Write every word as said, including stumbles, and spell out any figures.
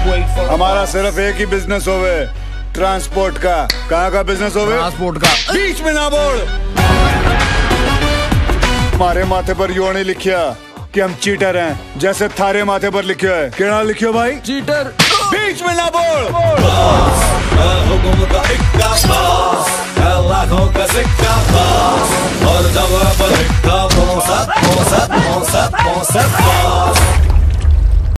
हमारा सिर्फ एक ही बिजनेस होवे, ट्रांसपोर्ट का। कहाँ का बिजनेस होवे? ट्रांसपोर्ट का। बीच में ना बोल। हमारे माथे पर यो नहीं लिखिया कि हम चीटर हैं, जैसे थारे माथे पर लिखियो है। क्या लिखियो भाई? चीटर। बीच में ना बोल। हुकुम का इक्का पास, लाखों का सिक्का पास, और जगह पर इक्का मौसत मौसत मौसत मौसत पास।